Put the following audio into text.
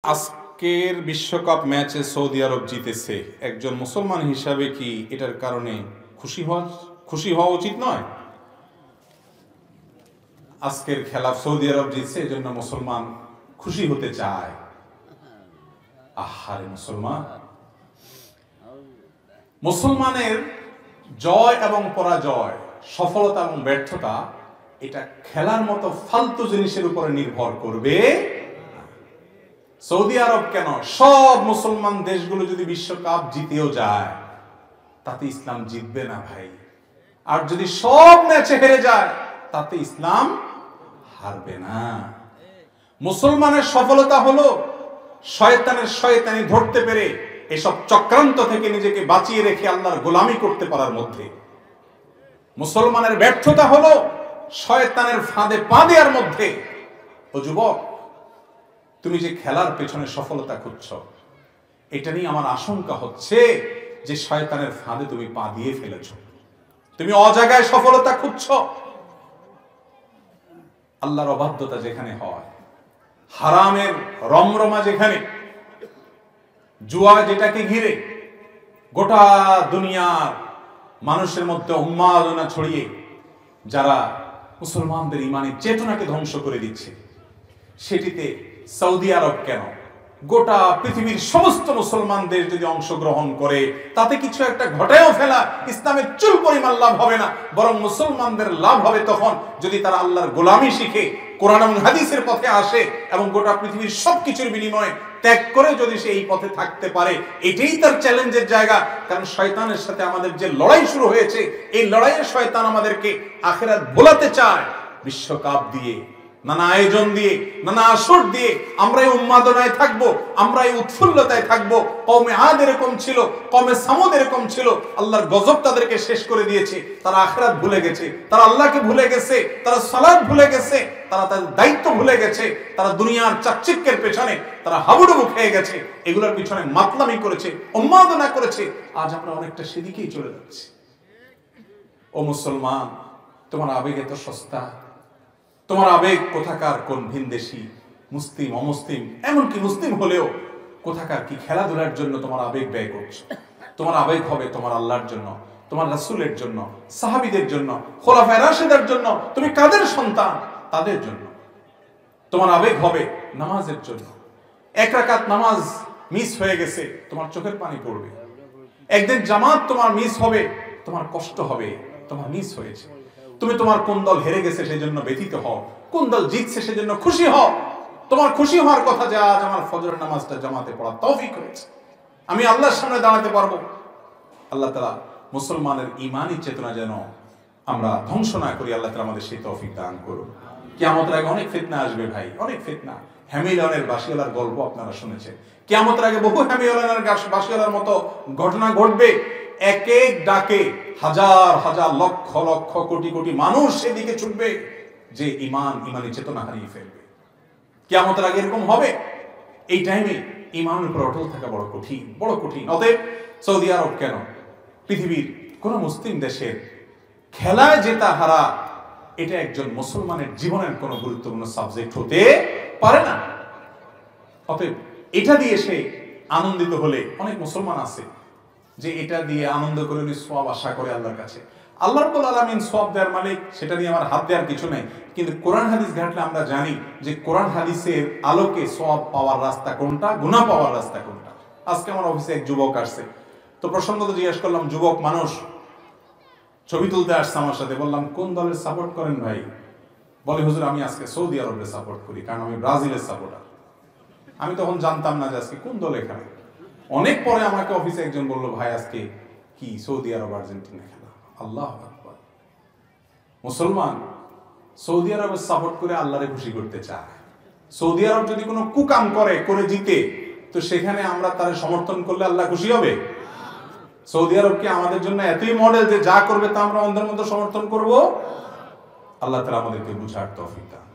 আজকের বিশ্বকাপ ম্যাচে সৌদি আরব জিতেছে, একজন মুসলমান হিসাবে কি এটার কারণে খুশি হওয়া উচিত নয়? আজকের খেলা সৌদি আরব জিতছে, এজন্য মুসলমান খুশি হতে চায়। আহারে মুসলমানের জয় এবং পরাজয়, সফলতা এবং ব্যর্থতা এটা খেলার মতো ফালতু জিনিসের উপরে নির্ভর করবে। সৌদি আরব কেন, সব মুসলমান দেশগুলো যদি বিশ্বকাপ জিতেও যায় তাতে ইসলাম জিতবে না ভাই। আর যদি সব ম্যাচে হেরে যায় তাতে ইসলাম হারবে না। মুসলমানের সফলতা হলো শয়তানের শয়তানি ধরতে পেরে এসব চক্রান্ত থেকে নিজেকে বাঁচিয়ে রেখে আল্লাহর গোলামি করতে পারার মধ্যে। মুসলমানের ব্যর্থতা হলো শয়তানের ফাঁদে পা দেওয়ার মধ্যে। ও যুবক, তুমি যে খেলার পেছনে সফলতা খুঁজছো, এটা নিয়ে আমার আশঙ্কা হচ্ছে যে শয়তানের ফাঁদে তুমি পা দিয়ে ফেলেছো। তুমি অজায়গায় সফলতা খুঁজছো। আল্লাহর অবাধ্যতা যেখানে হয়, হারামের রমরমা যেখানে, জুয়া যেটাকে ঘিরে গোটা দুনিয়ার মানুষের মধ্যে উন্মাদনা ছড়িয়ে যারা মুসলমানদের ইমানের চেতনাকে ধ্বংস করে দিচ্ছে, সেটিতে সৌদি আরব কেন, গোটা পৃথিবীর সমস্ত মুসলমান দেশ যদি অংশগ্রহণ করে তাতে কিছু একটা ঘটায়ও ফেলা ইসলামের চুল পরিমাণ লাভ হবে না, বরং মুসলমানদের লাভ হবে তখন যদি তারা আল্লাহর গোলামি শিখে কোরআন এবং হাদিসের পথে আসে এবং গোটা পৃথিবীর সবকিছুর বিনিময়ে ত্যাগ করে যদি সে এই পথে থাকতে পারে। এটাই তার চ্যালেঞ্জের জায়গা। কারণ শয়তানের সাথে আমাদের যে লড়াই শুরু হয়েছে, এই লড়াইয়ে শয়তান আমাদেরকে আখিরাত ভোলাতে চায়। বিশ্বকাপ দিয়ে, নানা আয়োজন দিয়ে, নানা আসর দিয়ে আমরা এই উন্মাদনায় থাকবো, আমরা এই উৎফুল্লতায় থাকবো। কওমে আদ এরকম ছিল, কওমে সামুদ এরকম ছিল। আল্লাহর গজব তাদেরকে শেষ করে দিয়েছে। তারা আখিরাত ভুলে গেছে, তারা আল্লাহকে ভুলে গেছে, তারা সালাত ভুলে গেছে, তারা তাদের দায়িত্ব ভুলে গেছে, তারা দুনিয়ার চাকচিক্যের পেছনে তারা হাবুডুবু খেয়ে গেছে, এগুলোর পিছনে মাতলামি করেছে, উন্মাদনা করেছে। আজ আমরা অনেকটা সেদিকেই চলে যাচ্ছি। ও মুসলমান, তোমার আবেগ এত সস্তা? তোমার আবেগ কোথাকার কোন ভিনদেশি, মুসলিম অমুসলিম, এমনকি মুসলিম হলেও কোথাকার কি খেলাধুলার জন্য তোমার আবেগ ব্যয় করছো? তোমার আবেগ হবে তোমার আল্লাহর জন্য, তোমার রাসূলের জন্য, সাহাবীদের জন্য, খোলাফায়ে রাশিদের জন্য। তুমি কাদের সন্তান? তাদের জন্য। তোমার আবেগ হবে নামাজের জন্য। এক রাকাত নামাজ মিস হয়ে গেছে, তোমার চোখের পানি পড়বে। একদিন জামাত তোমার মিস হবে, তোমার কষ্ট হবে, তোমার মিস হয়েছে। তুমি তোমার কোন দল হেরে গেছে সেজন্য ব্যথিত হও, কোন দল জিতছে সেজন্য খুশি হও। তোমার খুশি হওয়ার কথা যে আজ আমার ফজরের নামাজটা জামাতে পড়া তৌফিক হয়েছে, আমি আল্লাহর সামনে দাঁড়াতে পারবো। আল্লাহ তাআলা মুসলমানের ঈমানি চেতনা যেন আমরা ধ্বংস না করি, আল্লাহ তাআলা আমাদের সেই তৌফিক দান করুন। কিয়ামতের আগে অনেক ফিতনা আসবে ভাই, অনেক ফিতনা। হ্যামিলনের বাসিওয়ালার গল্প আপনারা শুনেছেন। কিয়ামতের আগে বহু হ্যামিলনের বাসিওয়ালার মতো ঘটনা ঘটবে। এক এক ডাকে হাজার হাজার লক্ষ লক্ষ কোটি কোটি মানুষ সেদিকে ছুটবে যে ইমানি চেতনা হারিয়ে ফেলবে। কিয়ামতের আগে এরকম হবে। এই টাইমে ইমানের উপর অটল থাকা বড় কঠিন, বড় কঠিন। অতএব সৌদি আরব কেন, পৃথিবীর কোন মুসলিম দেশের খেলায় জেতা হারা এটা একজন মুসলমানের জীবনের কোনো গুরুত্বপূর্ণ সাবজেক্ট হতে পারে না। অতএব এটা দিয়ে সে আনন্দিত হলে, অনেক মুসলমান আছে যে এটা দিয়ে আনন্দ করে উনি সওয়াব আশা করে আল্লাহর কাছে। আল্লাহ রাব্বুল আলামিন সওয়াব দেওয়ার মালিক, সেটা নিয়ে আমার হাত দেওয়ার কিছু নাই। কিন্তু কোরআন হাদিস ঘাটলে আমরা জানি যে কোরআন হাদিসের আলোকে সওয়াব পাওয়ার রাস্তা কোনটা, গুনাহ পাওয়ার রাস্তা কোনটা। আজকে আমার অফিসে এক যুবক আসছে, তো প্রসঙ্গত জিজ্ঞেস করলাম, যুবক মানুষ ছবি তুলতে আসছে আমার সাথে। বললাম কোন দলের সাপোর্ট করেন ভাই? বলে হুজুর আমি আজকে সৌদি আরবের সাপোর্ট করি, কারণ আমি ব্রাজিলের সাপোর্টার। আমি তখন জানতাম না যে আজকে কোন দল এখানে। অনেক পরে আমাকে অফিসে একজন বলল, ভাই আজকে কি সৌদি আরব আর্জেন্টিনা খেলা। আল্লাহু আকবার। মুসলমান সৌদি আরবের সাপোর্ট করে আল্লাহরে খুশি করতে চায়। সৌদি আরব যদি কোনো কুকাম করে জিতে, তো সেখানে আমরা তার সমর্থন করলে আল্লাহ খুশি হবে? সৌদি আরব কি আমাদের জন্য এতই মডেল যে যা করবে তা আমরা অন্ধের মতো সমর্থন করব? আল্লাহ তাআলা আমাদেরকে বুঝার তৌফিক দান।